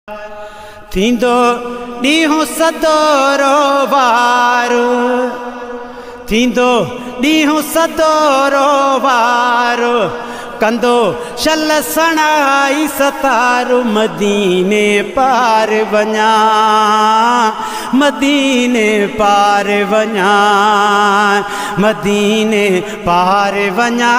थींदो ॾींहुं सदोरो वारो, थींदो ॾींहुं सदोरो वारो, कंदो शल सणाई सतारो, मदीने पार वञा, मदीने पार वञा, मदीने पार वञा,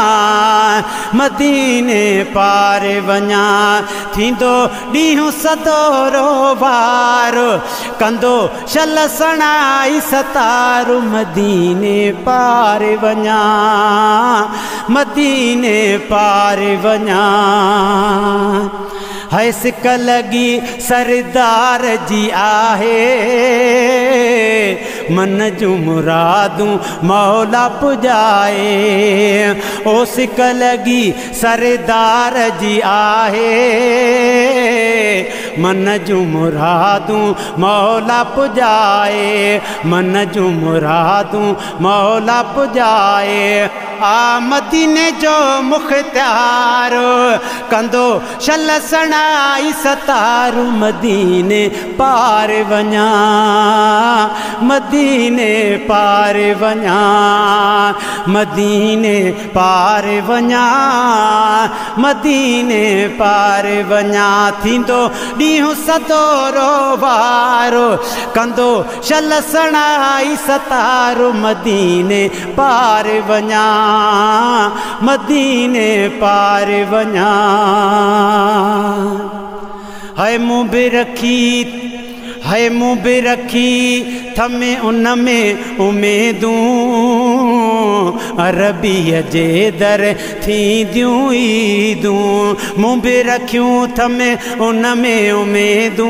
मदीने पार वञा। थींदो ॾींहुं सदोरो वारो, कंदो शल सणाई सतारो, मदीने पार वञा, मदीने पार वञा। है सिक लगी सरदार जी आहे, मन जूं मुरादूं मौला पुजाए। ओ सिक लगी सरदार जी आहे, मन जूं मुरादूं मौला पुजाए, मन जूं मुरादूं मौला पुजाए। आ मदीने जो मुख्तियार, कंदो शल सणाई सतारो, मदीने पार वञा, मदीने पार वञा, मदीने पार वञा, मदीने पार वञा। थींदो ॾींहुं सदोरो वारो, कंदो शल सणाई सतारो, मदीने पार वञा, मदीने पार वञा। है मुँह भी रखी, है मुँह भी रखी, थमे उन में उमेदूं, अरबीअ जे दर थींदियूं ईदूं। मुँह भी रखियूं थमे उन में उमेदूं,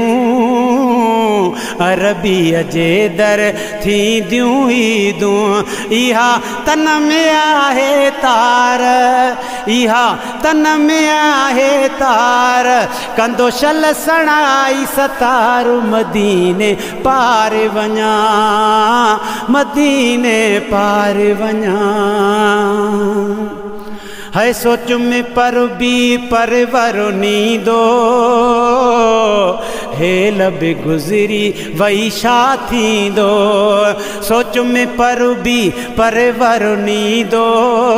अरबीअ जे दर थींदियूं ईदूं। इहा तन में आहे तार, इहा तन में आहे तार, कंदो शल सणाई सतारो, मदीने पार वञा, मदीने पार वञा। है सोच में पर भी परवर नींदो, हेल भी गुज़री वही छा थींदो। सोच में पर भी परवर नींदो,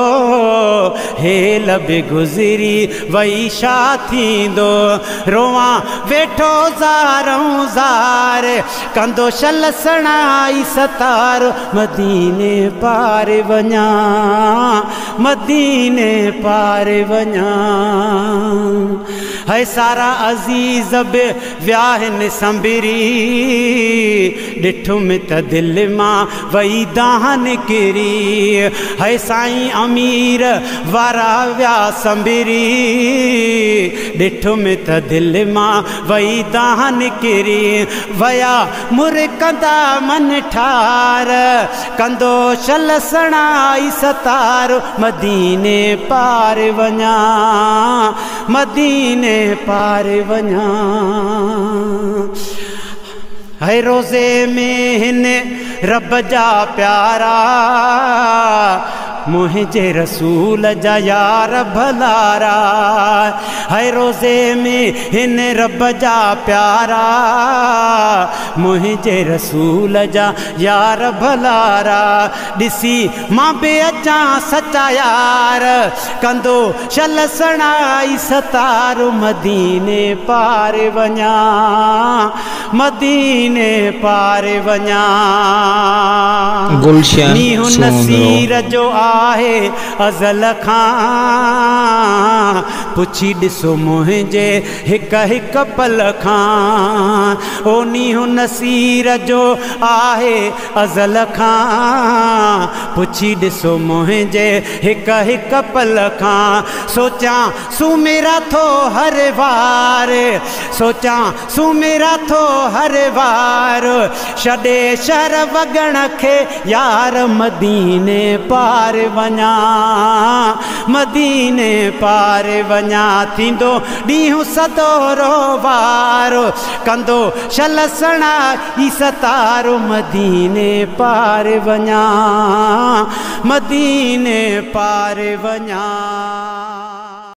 हेल भी गुज़री वही छा थींदो। रोवां वेठो ज़ारूं ज़ार, कंदो शल सणाई सतारो, मदीने पार वञा, मदीने पार वञा। है सारा अज़ीज़ बि व्याहन संभरी, ॾिठुम त दिल मां वही दाहन किरी। है साईं अमीर वारा व्या संभरी, ॾिठुम त दिल मां वही दाहन किरी। वया मुरकंदा मन ठार, कंदो शल सणाई सतारो, मदीने पार वञा, मदीने पार वञा। है रोज़े में हिन रब जा प्यारा, मुझे रसूल जा यार भलारा। है रोज़े में हिन रब जा प्यारा, मुझे रसूल जा यार भलारा। ॾिसी मां बि अचां सच्चा यार, कंदो शल सणाई सतारो, मदीने पार वञा, मदीने पार वञा। गुलशन नीहु नसीर जो आहे अज़ल खां, पुछी ॾिसो मुंहिंजे हिक हिक पल खां। ओ नीहु नसीर जो आहे अज़ल खां, पुछी ॾिसो मुंहिंजे हिक हिक पल खां। सोचां सुमेरा थो हर वार, सोचां सुमेरा थो हर वार, छॾे शहर वॻण खे यार, मदीने पार वञा, मदीने पार वञा। थींदो ॾींहुं सदोरो वारो, कंदो शल सणाई सतारो, मदीने पार वञा, मदीने पार वञा।